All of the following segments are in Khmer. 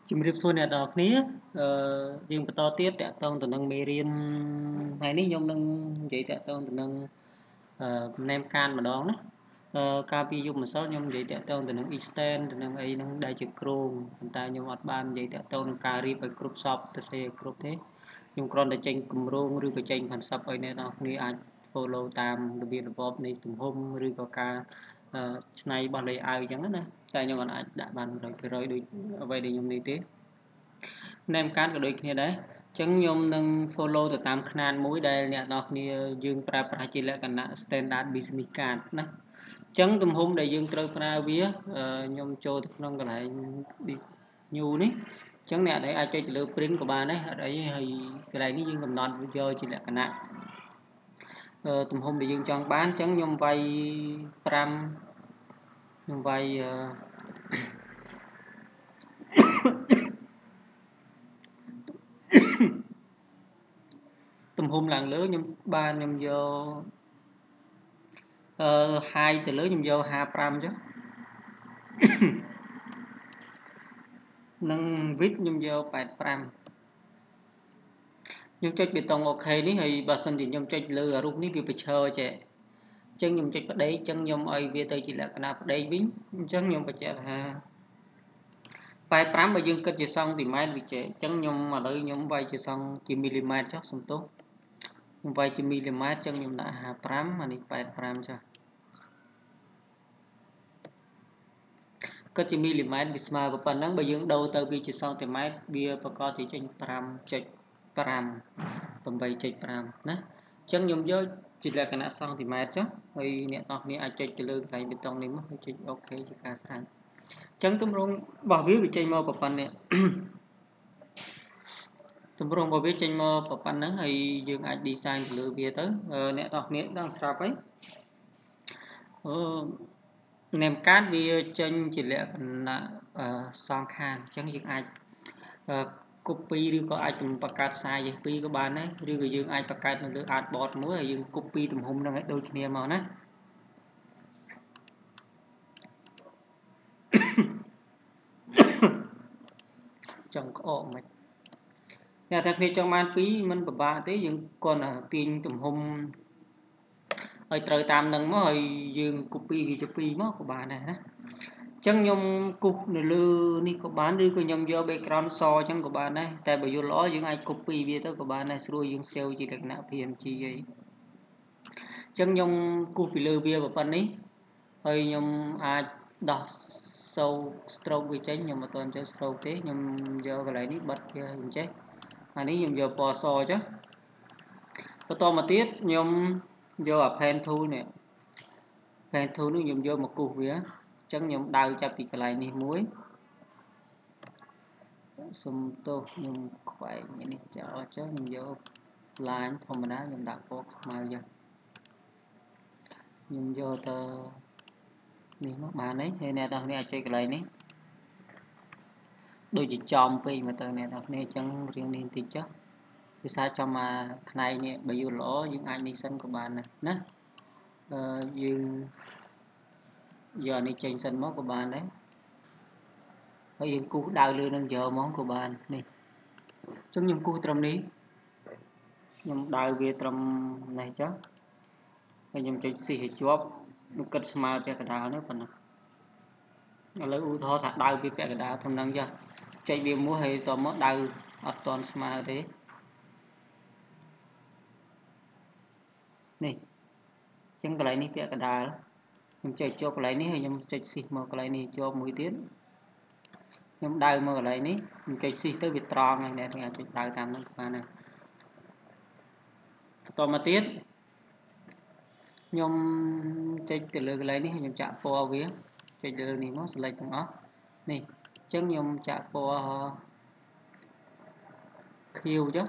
ជំរាបសួរអ្នកនរគ្នាយើងបន្តទៀតតាក់ទងទៅនឹងមេរៀនថ្ងៃនេះខ្ញុំនឹងនិយាយតាក់ទងទៅនឹងណែមកានម្ដងណាកាលពីយប់ម្សិលខ្ញុំនិយាយតាក់ទងទៅនឹង extend ទៅនឹងអីហ្នឹងដែលជាគ្រោងប៉ុន្តែខ្ញុំអត់បាននិយាយតាក់ទងនឹងការរៀបឲ្យគ្រប់សពទៅសេឲ្យគ្រប់ទេខ្ញុំគ្រាន់តែចេញគម្រោងឬក៏ចេញ concept ឲ្យអ្នកនរគ្នាអាច follow តាមរបៀបរបបនៃទំហំឬក៏ការឆ្នៃរបស់ layout អញ្ចឹងណាតែខ្ញុំអាចដាក់បាន 100% ដូចអ្វីដែលខ្ញុំនិយាយទេណែមកាតក៏ដូចគ្នាដែរអញ្ចឹងខ្ញុំនឹង follow ទៅតាមຂ្នាតមួយដែលអ្នកនរគ្នាយើងប្រើប្រាស់ជាលក្ខណៈ standard business card ណាអញ្ចឹងទំហំដែលយើងត្រូវប្រើវាខ្ញុំចូលទៅក្នុងកន្លែង new នេះអញ្ចឹងអ្នកដែលអាចចុចទៅលើ print ក៏បានដែរអត់អីហើយកន្លែងនេះយើងកំណត់យកជាលក្ខណៈទំហំដែលយើងចង់បានអញ្ចឹងខ្ញុំវាយ5ខ្ញុំវាយទំហំឡើងលើខ្ញុំយកhigh ទៅលើខ្ញុំយក55ចុះនិង width ខ្ញុំយក85ខ្ញុំចុចប៊ូតុងអូខេនេះហើយបើសិនជាខ្ញុំចុចលើរូបនេះវាប្រឈរចេះអញ្ចឹងខ្ញុំចុចផ្ដេកអញ្ចឹងខ្ញុំឲ្យវាទៅជាលក្ខណៈផ្ដេកវិញអញ្ចឹងខ្ញុំបញ្ជាក់ថា85បើយើងគិតជាសង់ទីម៉ែត្រវាចេះអញ្ចឹងខ្ញុំឥឡូវខ្ញុំវាយជាសង់ជាមីលីម៉ែត្រចុះសំទោសខ្ញុំវាយជាមីលីម៉ែត្រអញ្ចឹងខ្ញុំដាក់55អានេះ85ចុះគិតជាមីលីម៉ែត្រវាស្មើប៉ុណ្ណឹងបើយើងដូរទៅវាជាសង់ទីម៉ែត្រវាប្រកាសជាចេញ 5.5 8.5 ណាអញ្ចឹងខ្ញុំយកជាលក្ខណៈសង់ទីម៉ែត្រចុះហើយអ្នកនរគ្នាអាចចុចទៅលើកន្លែងប៊ូតុងនេះមកហើយចុចអូខេជាការស្រេចអញ្ចឹងទម្រង់របស់វាចេញមកប៉ុណ្ណេះទម្រង់របស់វាចេញមកប៉ុណ្ណឹងហើយយើងអាច design ទៅលើវាទៅអ្នកនរគ្នាដឹងស្រាប់ហើយname card វាចេញជាលក្ខណៈសងខាងអញ្ចឹងយើងអាច copy ឬក៏អាចបង្កើត size ពីរក៏បានដែរឬក៏យើងអាចបង្កើតនៅលើ artboard មួយហើយយើង copy ទំហំហ្នឹងឲ្យដូចគ្នាមកណាចង់ក្អកមិនអ្នកទាំងគ្នាចង់បានពីរមិនពិបាកទេយើងគ្រាន់តែទាញទំហំឲ្យត្រូវតាមនឹងមកហើយយើង copy វាជាពីរមកក៏បានដែរណាអញ្ចឹងខ្ញុំគូសនៅលើនេះក៏បានឬក៏ខ្ញុំយក background សអញ្ចឹងក៏បានដែរតែបើយល់ល្អយើងអាច copy វាទៅក៏បានដែរស្រួលយើង save ជាលក្ខណៈ PNG អីអញ្ចឹងខ្ញុំគូសពីលើវាប៉ុណ្ណេះហើយខ្ញុំអាចដោះសូវ stroke វាចេញខ្ញុំអត់ទាន់ចេះ stroke ទេខ្ញុំយកកន្លែងនេះបិទវាអញ្ចេះអានេះខ្ញុំយកពណ៌សចុះបន្តមកទៀតខ្ញុំយក pen tool នេះ pen tool នេះខ្ញុំយកមកគូសវាអញ្ចឹងខ្ញុំដៅចាប់ពីកន្លែងនេះមួយសុំទោសខ្ញុំខ្វែងនេះចោលចុះខ្ញុំយក line ធម្មតាខ្ញុំដាក់ពណ៌ខ្មៅចុះខ្ញុំយកទៅនេះមកបានហើយអ្នកនរគ្នាអាចចុចកន្លែងនេះដូចជាចំពេកមកទៅអ្នកនរគ្នាអញ្ចឹងរៀងនេះបន្តិចចុះភាសាចំមកផ្នែកនេះបើយល់ល្អយើងអាចនេះសិនក៏បានដែរណាយើងយកអានេះចេញសិនមកក៏បានដែរហើយយើងគូសដៅលើនឹងយកមកក៏បាននេះអញ្ចឹងខ្ញុំគូសត្រឹមនេះខ្ញុំដៅវាត្រឹមនេះចុះហើយខ្ញុំចុចស៊ីឲ្យជាប់ខ្ញុំគិតស្មើពាក់កណ្ដាលនេះប៉ុណ្ណាឥឡូវឧទាហរណ៍ថាដៅវាពាក់កណ្ដាលត្រឹមហ្នឹងចុះចុចវាមួយហើយតមកដៅអត់ទាន់ស្មើទេនេះអញ្ចឹងកន្លែងនេះពាក់កណ្ដាលខ្ញុំចុចជាប់កន្លែងនេះហើយខ្ញុំចុចស៊ីមកកន្លែងនេះជាប់មួយទៀតខ្ញុំដៅមកកន្លែងនេះខ្ញុំចុចស៊ីទៅវាត្រង់ហើយអ្នកអាចចុចដៅតាមហ្នឹងក៏បានដែរបន្តមកទៀតខ្ញុំចុចទៅលើកន្លែងនេះខ្ញុំចាក់ពណ៌វាចុចលើនេះមក select ទាំងអស់នេះអញ្ចឹងខ្ញុំចាក់ពណ៌ខៀវចុះ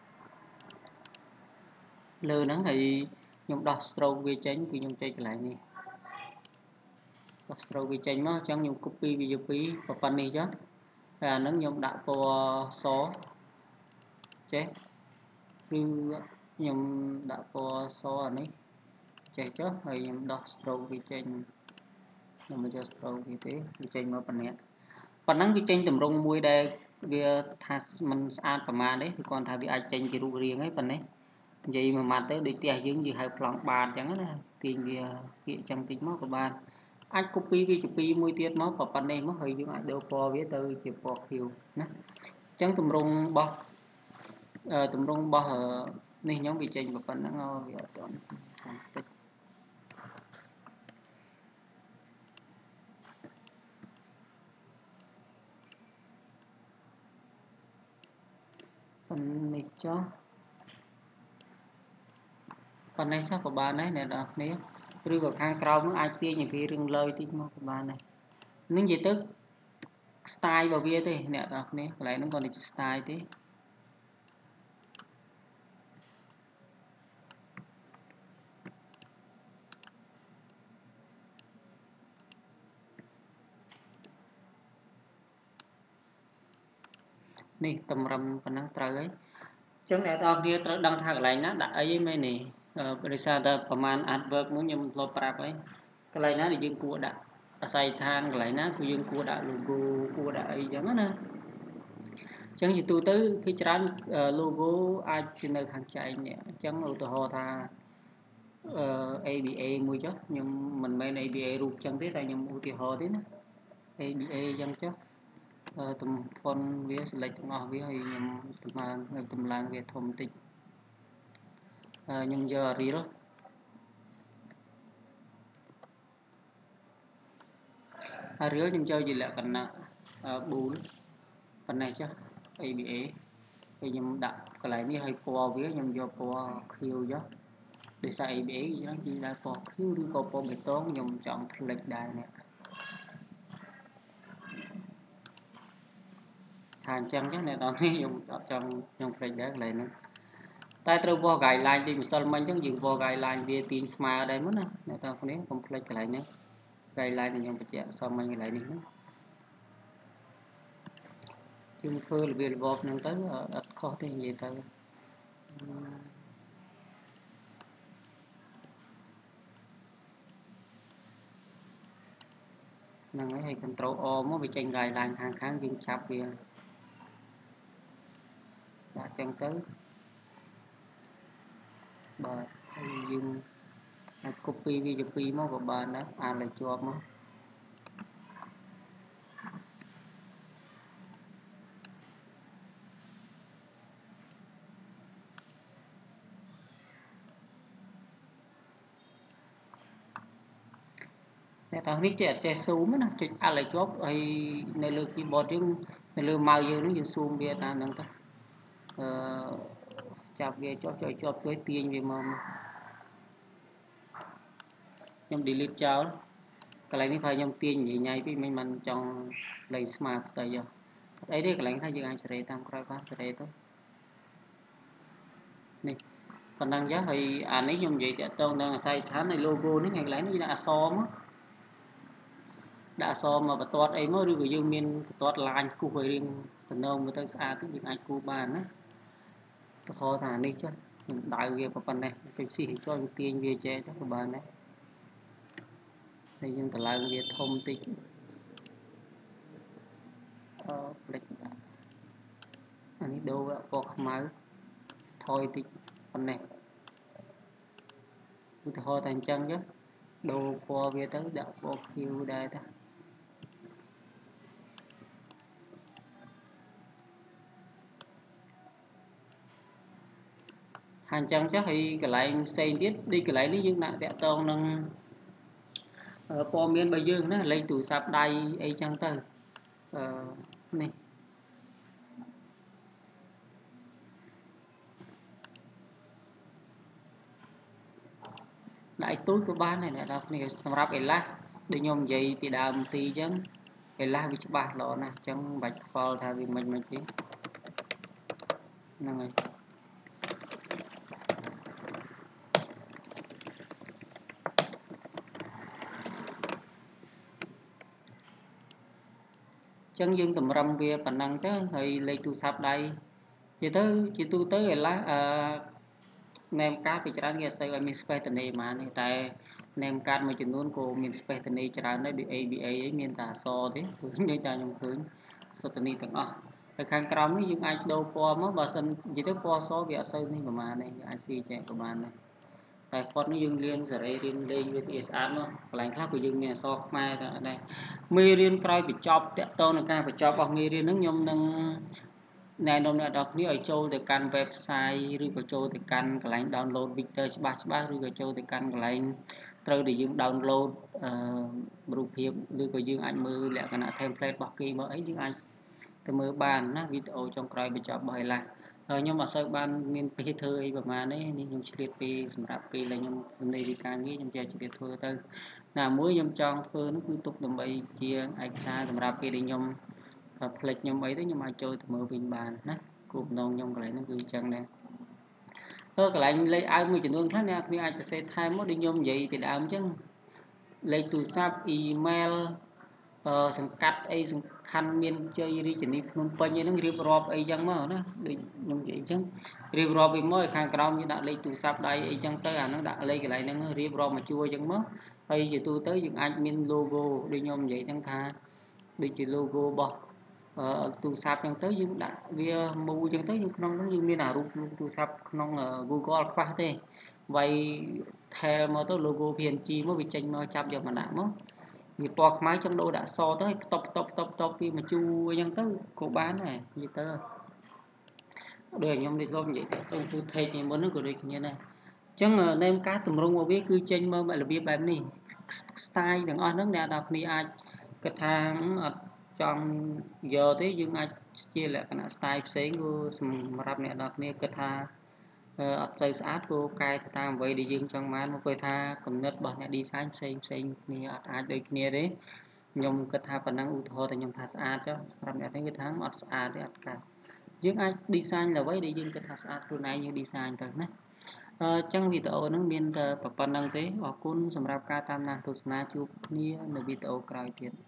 លើហ្នឹងហើយខ្ញុំដោះ stroke វាចេញគឺខ្ញុំចុចកន្លែងនេះដោះ stroke វាចេញមកអញ្ចឹងខ្ញុំ copy វាយកពីប៉ុណ្ណេះចុះហើយអាហ្នឹងខ្ញុំដាក់ពណ៌សចេះគឺខ្ញុំដាក់ពណ៌សអានេះចេះចុះហើយខ្ញុំដោះ stroke វាចេញខ្ញុំមិនយក stroke វាទេវាចេញមកប៉ុណ្ណឹងវាចេញតម្រង់មួយដែលវាថាមិនស្អាតប្រមាណទេគឺគ្រាន់ថាវាអាចចេញជារូបរាងហ្នឹងប៉ុណ្ណេះនិយាយមួយម៉ាត់ទៅដូចផ្ទះយើងហៅប្លង់បាតអញ្ចឹងណាទាញវាគៀកអញ្ចឹងតិចមកក៏បានអាច copy វាជា2មួយទៀតមកប៉ុណ្ណេះមកហើយយើងអាចដូរពណ៌វាទៅជាពណ៌ខៀវណាអញ្ចឹងទម្រង់របស់នេះខ្ញុំវាចេញប៉ុណ្ណឹងវាអត់ទាន់តិចប៉ុណ្នេះចុះប៉ុណ្ណេះចុះក៏បានដែរអ្នកនរគ្នាឬក៏ខាងក្រោមនោះអាចទាញឲ្យវារឿងលើយតិចមកក៏បានដែរនឹងនិយាយទៅ style របស់វាទេអ្នកនរគ្នាកន្លែងហ្នឹងគាត់និយាយ style ទេនេះតម្រឹមប៉ុណ្ណឹងត្រូវហើយអញ្ចឹងអ្នកនរគ្នាត្រូវដឹងថាកន្លែងណាដាក់អីហ្នឹងមែនទេដោយសារតែប្រហែល artwork មួយខ្ញុំធ្លាប់ប្រាប់ហើយកន្លែងណាដែលយើងគួរដាក់អាស័យដ្ឋានកន្លែងណាគឺយើងគួរដាក់ logo គួរដាក់អីអញ្ចឹងណាអញ្ចឹងជាទូទៅភាគច្រើន logo អាចជានៅខាងចែងនេះអញ្ចឹងឧទាហរណ៍ថាABA មួយចុះខ្ញុំមិនមែន ABA រូបអញ្ចឹងទេតែខ្ញុំឧទាហរណ៍ទេណា ABA អញ្ចឹងចុះទំហំវា select ទាំងអស់វាហើយខ្ញុំតម្លើងវាធំបន្តិចខ្ញុំយក Arial ខ្ញុំចូលជាលក្ខណៈ bool ប៉ុណ្ណេះចុះ ABA ហើយខ្ញុំដាក់កន្លែងនេះហើយពណ៌វាខ្ញុំយកពណ៌ខៀវចុះដោយសារ ABA អញ្ចឹងគឺដាក់ពណ៌ខៀវឬក៏ពណ៌បេតុងខ្ញុំចង់ផ្លេចដែរនេះថាអញ្ចឹងចឹងអ្នកនរខ្ញុំអត់ចង់ខ្ញុំផ្លេចដែរកន្លែងហ្នឹងតែត្រូវវល់ guideline ទីម្សិលមិញអញ្ចឹងយើងវល់ guideline វាទាញស្មើដែរមុនណាអ្នកនរគ្នាកុំផ្លេចកន្លែងហ្នឹង guideline ដែលខ្ញុំបញ្ជាក់សមមិញកន្លែងនេះណាយើងធ្វើរបៀបរបបហ្នឹងទៅអត់ខុសទេនិយាយទៅហ្នឹងហើយ control O មកវាចេញ guideline ខាងយើងចាប់វាដាក់ចឹងទៅបាទហើយយើងអាច copy វាជា2មកក៏បានដែរអានឲ្យជាប់មកអ្នកទាំងនេះចេះអត់ចេះ zoom ណាចុច Alt ឲ្យជាប់ហើយនៅលើ keyboard យើងនៅលើ mouse យើងនេះយើង zoom វាតាមហ្នឹងទៅចាប់វាជាប់ជួយទាញវាមកខ្ញុំ delete ចោលកន្លែងនេះថាខ្ញុំទាញញ៉ៃពេកមិនបានចង់លេខស្មើផ្ទៃអត់អីទេកន្លែងថាយើងអាចសេរីតាមក្រោយបានសេរីទៅនេះប៉ុណ្ណឹងចឹងហើយអានេះខ្ញុំនិយាយតាក់ទងនឹងអាស័យដ្ឋាននៃ logo នេះកន្លែងនេះយើងដាក់អក្សរមកដាក់អក្សរមកបន្ទាត់អីមកឬក៏យើងមានបន្ទាត់ឡាញគូសឲ្យរៀងតំណងមើលទៅស្អាតយើងអាចគូសបានណាទៅខថានេះចុះខ្ញុំដៅវាប៉ុណ្ណេះទៅស៊ីឲ្យចូលទាញវាចេះទៅក៏បានដែរហើយយើងតម្លើងវាធំតិចផ្លេចដាក់អានេះដូរពណ៌ខ្មៅថយតិចប៉ុណ្ណេះឧទាហរណ៍តែអញ្ចឹងចុះដូរពណ៌វាទៅដាក់ពណ៌ខៀវដែរតាថាអញ្ចឹងចុះហើយកន្លែងផ្សេងទៀតដូចកន្លែងនេះយើងដាក់តាក់ទងនឹងព័ត៌មានរបស់យើងណាលេខទូរស័ព្ទដៃអីចឹងទៅនេះដាក់ទូចក៏បានដែរអ្នកនរគ្នាសម្រាប់ Elas ដូចខ្ញុំនិយាយពីដើមទីអញ្ចឹង Elas វាច្បាស់ល្អណាស់អញ្ចឹងមិនបាច់ខ្វល់ថាវាមិនទេហ្នឹងហើយចឹងយើងតម្រឹមវាប៉ុណ្ណឹងទៅហើយលេខទូរស័ព្ទដៃនិយាយទៅជាទូទៅ Elas name card ពីច្រើនគេអត់សូវឲ្យមាន space តនេប៉ុន្មានទេតែ name card មួយចំនួនក៏មាន space តនេច្រើនដែរដូច ABA អីមានតែអក្សរទេដូចតែខ្ញុំឃើញសុទ្ធតនីទាំងអស់ហើយខាងក្រោមនេះយើងអាចដូរពណ៌មកបើសិននិយាយទៅពណ៌សវាអត់សូវនេះប្រហែលនេះអាចស៊ីចែកប្រហែលនេះតែផុតនេះយើងលាងសេរីរៀនលេងវាទីស្អាតមកកន្លែងខ្លះក៏យើងមានអក្សរខ្មែរដែរមេរៀនក្រោយបញ្ចប់តកតងនឹងការបញ្ចប់របស់មេរៀនហ្នឹងខ្ញុំនឹងណែនាំអ្នកនរគ្នាឲ្យចូលទៅកាន់ website ឬក៏ចូលទៅកាន់កន្លែង download Victor ច្បាស់ឬក៏ចូលទៅកាន់កន្លែងត្រូវដែលយើង download រូបភាពឬក៏យើងអាចមើលលក្ខណៈ template របស់គេមកអីយើងអាចទៅមើលបានណាវីដេអូចុងក្រោយបញ្ចប់របស់ឯឡាខ្ញុំអត់សូវបានមានពេលធ្វើអីប្រហែលនេះខ្ញុំឆ្លៀតពេលសម្រាប់ពេលដែលខ្ញុំទំនេរការងារខ្ញុំចេះឆ្លៀតធ្វើទៅណាមួយខ្ញុំចង់ធ្វើនោះគឺទុកដើម្បីជាឯកសារសម្រាប់ពេលដែលខ្ញុំផ្លេចខ្ញុំអីទៅខ្ញុំអាចចូលទៅមើលវិញបានណាគោលបំណងខ្ញុំកន្លែងហ្នឹងគឺអញ្ចឹងដែរកន្លែងលេខអាវមួយចំនួនខ្លះអ្នកគ្នាអាចសរសេរថែមមកដូចខ្ញុំនិយាយពីដើមអញ្ចឹងលេខទូរស័ព្ទ email សង្កាត់អីសំខាន់មានជ័យរាជធានីភ្នំពេញអីហ្នឹងរៀបរាប់អីចឹងមកណាដូចខ្ញុំនិយាយអញ្ចឹងរៀបរាប់ពីមកខាងក្រោមយើងដាក់លេខទូរស័ព្ទដៃអីចឹងទៅអាហ្នឹងដាក់លេខកន្លែងហ្នឹងរៀបរាប់មកជួរចឹងមកហើយជាទូទៅយើងអាចមាន logo ដូចខ្ញុំនិយាយហ្នឹងថាដូចជា logo របស់ទូរស័ព្ទចឹងទៅយើងដាក់វាមូលចឹងទៅយើងក្នុងហ្នឹងយើងមានអារូបទូរស័ព្ទក្នុង Google ខ្វះទេវាយថែមកទៅ logo PNG មកវាចេញមកចាប់យកមកដាក់មកវាពណ៌ខ្មៅចង់ដូរដាក់សទៅផ្តុបពីមកជួអញ្ចឹងទៅក៏បានដែរនិយាយទៅដូចខ្ញុំនេះលោកនិយាយទៅគឺ take នេះមុនហ្នឹងក៏ដូចគ្នាដែរអញ្ចឹងនៅការតម្រង់របស់វាគឺចេញមករបៀបបែបនេះ style ទាំងអស់ហ្នឹងអ្នកនរគ្នាអាចគិតថាអត់ចង់យកទេយើងអាចជាលក្ខណៈ style ផ្សេងគឺសម្រាប់អ្នកនរគ្នាគិតថាអត់សូវស្អាតគួរកែទៅតាមអ្វីដែលយើងចង់បានមកពេលថាគំនិតរបស់អ្នក design ផ្សេងគ្នាអត់អាចដូចគ្នាទេខ្ញុំគិតថាប៉ុណ្ណឹងឧទាហរណ៍តែខ្ញុំថាស្អាតចុះសម្រាប់អ្នកនេះគឺថាអត់ស្អាតទេអត់កើតយើងអាច design អ្វីដែលយើងគិតថាស្អាតខ្លួនឯងយើង design ទៅណាអញ្ចឹងវីដេអូហ្នឹងមានតែប៉ុណ្្នឹងទេអរគុណសម្រាប់ការតាមដានទស្សនាជួបគ្នានៅវីដេអូក្រោយទៀត